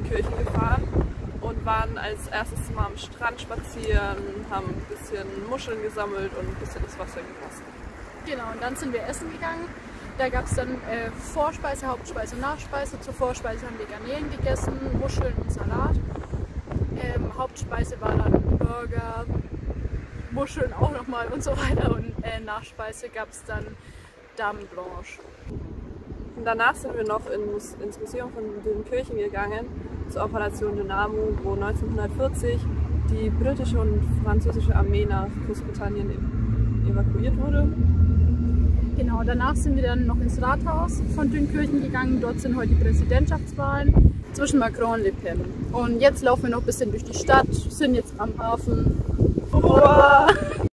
Dünkirchen gefahren und waren als erstes mal am Strand spazieren, haben ein bisschen Muscheln gesammelt und ein bisschen das Wasser genossen. Genau, und dann sind wir essen gegangen. Da gab es dann Vorspeise, Hauptspeise und Nachspeise. Zur Vorspeise haben wir Garnelen gegessen, Muscheln und Salat. Hauptspeise war dann Burger, Muscheln auch nochmal und so weiter. Und Nachspeise gab es dann Dame Blanche. Und danach sind wir noch ins Museum von Dünkirchen gegangen, zur Operation Dynamo, wo 1940 die britische und französische Armee nach Großbritannien evakuiert wurde. Genau, danach sind wir dann noch ins Rathaus von Dünkirchen gegangen. Dort sind heute die Präsidentschaftswahlen zwischen Macron und Le Pen. Und jetzt laufen wir noch ein bisschen durch die Stadt, sind jetzt am Hafen. Wow.